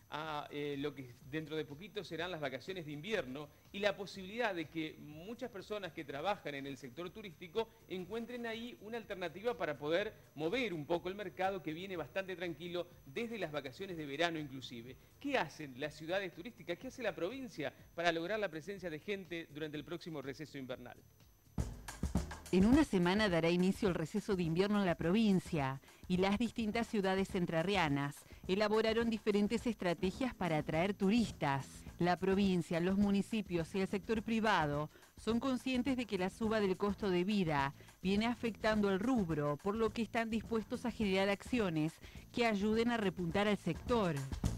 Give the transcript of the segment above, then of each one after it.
a lo que dentro de poquito serán las vacaciones de invierno y la posibilidad de que muchas personas que trabajan en el sector turístico encuentren ahí una alternativa para poder mover un poco el mercado que viene bastante tranquilo desde las vacaciones de verano inclusive. ¿Qué hacen las ciudades turísticas? ¿Qué hace la provincia para lograr la presencia de gente durante el próximo receso invernal? En una semana dará inicio el receso de invierno en la provincia y las distintas ciudades entrerrianas elaboraron diferentes estrategias para atraer turistas. La provincia, los municipios y el sector privado son conscientes de que la suba del costo de vida viene afectando el rubro, por lo que están dispuestos a generar acciones que ayuden a repuntar al sector.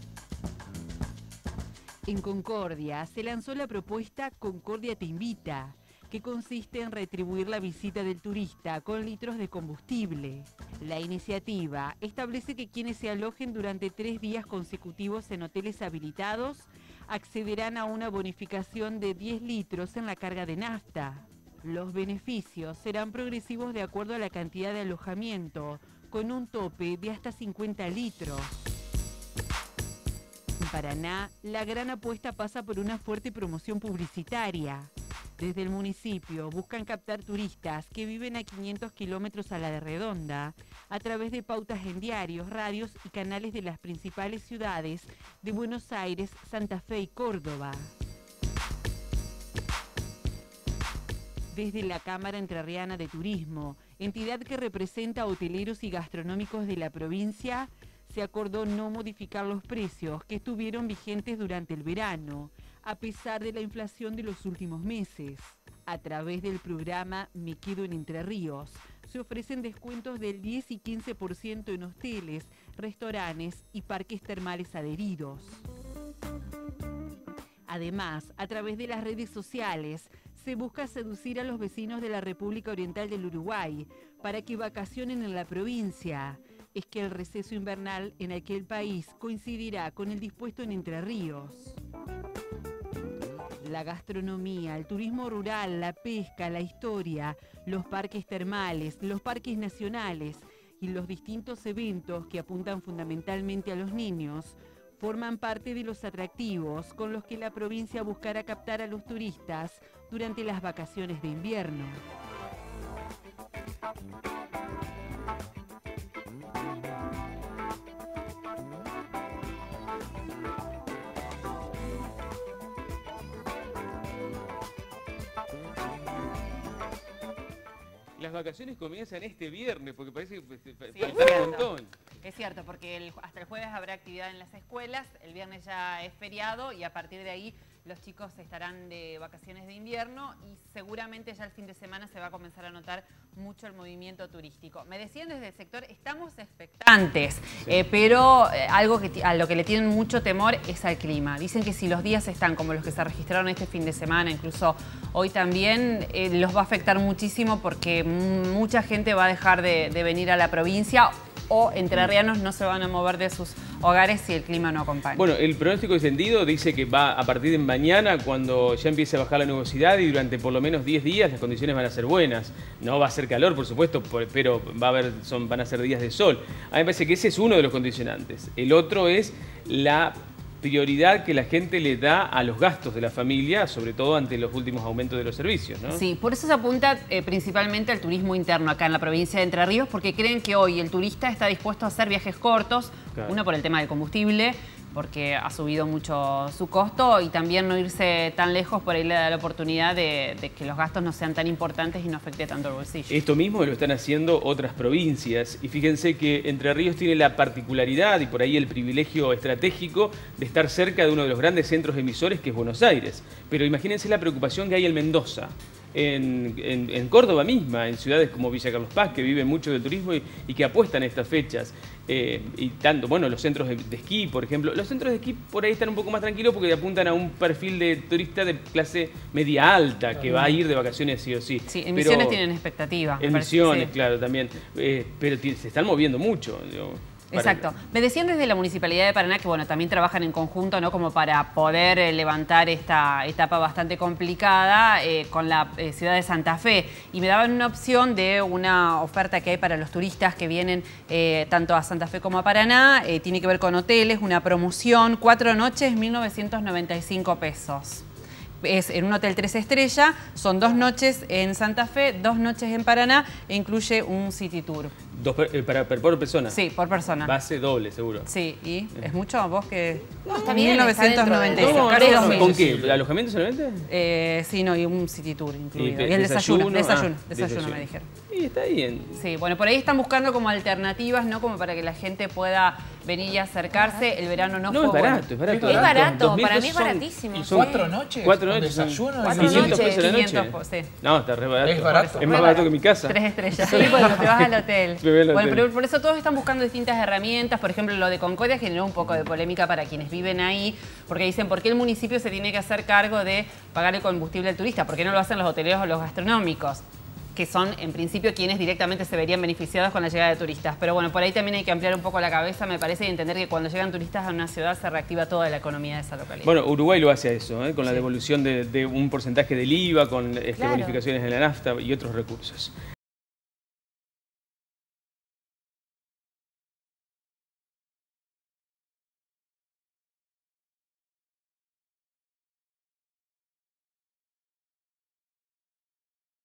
En Concordia se lanzó la propuesta Concordia te invita, que consiste en retribuir la visita del turista con litros de combustible. La iniciativa establece que quienes se alojen durante 3 días consecutivos en hoteles habilitados accederán a una bonificación de 10 litros en la carga de nafta. Los beneficios serán progresivos de acuerdo a la cantidad de alojamiento, con un tope de hasta 50 litros. En Paraná, la gran apuesta pasa por una fuerte promoción publicitaria. Desde el municipio buscan captar turistas que viven a 500 kilómetros a la redonda a través de pautas en diarios, radios y canales de las principales ciudades de Buenos Aires, Santa Fe y Córdoba. Desde la Cámara Entrerriana de Turismo, entidad que representa a hoteleros y gastronómicos de la provincia, se acordó no modificar los precios que estuvieron vigentes durante el verano, a pesar de la inflación de los últimos meses. A través del programa Me Quedo en Entre Ríos, se ofrecen descuentos del 10 y 15% en hoteles, restaurantes y parques termales adheridos. Además, a través de las redes sociales, se busca seducir a los vecinos de la República Oriental del Uruguay para que vacacionen en la provincia. Es que el receso invernal en aquel país coincidirá con el dispuesto en Entre Ríos. La gastronomía, el turismo rural, la pesca, la historia, los parques termales, los parques nacionales y los distintos eventos que apuntan fundamentalmente a los niños forman parte de los atractivos con los que la provincia buscará captar a los turistas durante las vacaciones de invierno. Las vacaciones comienzan este viernes, porque parece que falta un montón. Es cierto, porque hasta el jueves habrá actividad en las escuelas, el viernes ya es feriado y a partir de ahí los chicos estarán de vacaciones de invierno y seguramente ya el fin de semana se va a comenzar a notar mucho el movimiento turístico. Me decían desde el sector, estamos expectantes, pero algo a lo que le tienen mucho temor es al clima. Dicen que si los días están como los que se registraron este fin de semana, incluso hoy también, los va a afectar muchísimo porque mucha gente va a dejar de venir a la provincia o entrerrianos no se van a mover de sus hogares si el clima no acompaña. Bueno, el pronóstico extendido dice que va a partir de mañana, cuando ya empiece a bajar la nubosidad y durante por lo menos 10 días las condiciones van a ser buenas. No va a ser calor, por supuesto, pero van a ser días de sol. A mí me parece que ese es uno de los condicionantes. El otro es la prioridad que la gente le da a los gastos de la familia, sobre todo ante los últimos aumentos de los servicios, ¿no? Sí, por eso se apunta principalmente al turismo interno acá en la provincia de Entre Ríos, porque creen que hoy el turista está dispuesto a hacer viajes cortos, claro. Uno por el tema del combustible, porque ha subido mucho su costo, y también no irse tan lejos, por ahí le da la oportunidad de que los gastos no sean tan importantes y no afecte tanto el bolsillo. Esto mismo lo están haciendo otras provincias, y fíjense que Entre Ríos tiene la particularidad y por ahí el privilegio estratégico de estar cerca de uno de los grandes centros emisores, que es Buenos Aires. Pero imagínense la preocupación que hay en Mendoza, en Córdoba misma, en ciudades como Villa Carlos Paz, que viven mucho del turismo y que apuestan a estas fechas. Y tanto, bueno, los centros de esquí, por ejemplo. Los centros de esquí por ahí están un poco más tranquilos porque apuntan a un perfil de turista de clase media alta que va a ir de vacaciones sí o sí. Sí, en Misiones tienen expectativas. En Misiones, claro, también. Pero se están moviendo mucho. Exacto. Me decían desde la Municipalidad de Paraná que, bueno, también trabajan en conjunto, ¿no? Como para poder levantar esta etapa bastante complicada con la ciudad de Santa Fe. Y me daban una opción de una oferta que hay para los turistas que vienen tanto a Santa Fe como a Paraná. Tiene que ver con hoteles, una promoción, 4 noches, 1.995 pesos. Es en un hotel 3 estrellas, son 2 noches en Santa Fe, 2 noches en Paraná e incluye un city tour. ¿Por persona? Sí, por persona. Base doble, seguro. Sí, ¿y es mucho? ¿Vos que...? No, está bien, 1995, está dentro casi de- 2000. ¿Con qué? ¿Alojamiento solamente? Sí, no, y un city tour incluido. Y Y el desayuno, desayuno, desayuno me dijeron. Y está bien. Sí, bueno, por ahí están buscando como alternativas, ¿no? Como para que la gente pueda venir y acercarse. El verano no fue Es bueno. barato, es barato. Es barato, 2.000 para mí es pesos baratísimo. y son 4 noches. 4 con noches. son desayuno y 4 500 noches, pesos la noche. 500, sí. No, está re barato. Es barato. Es más barato que mi casa. 3 estrellas. Sí, bueno, te vas al hotel. Me voy al Bueno, hotel. pero por eso todos están buscando distintas herramientas. Por ejemplo, lo de Concordia generó un poco de polémica para quienes viven ahí, porque dicen, ¿por qué el municipio se tiene que hacer cargo de pagar el combustible al turista? ¿Por qué no lo hacen los hoteleros o los gastronómicos? Que son, en principio, quienes directamente se verían beneficiados con la llegada de turistas. Pero bueno, por ahí también hay que ampliar un poco la cabeza, me parece, y entender que cuando llegan turistas a una ciudad se reactiva toda la economía de esa localidad. Bueno, Uruguay lo hace a eso, con la Sí. devolución de un porcentaje del IVA, con Claro. bonificaciones en la nafta y otros recursos.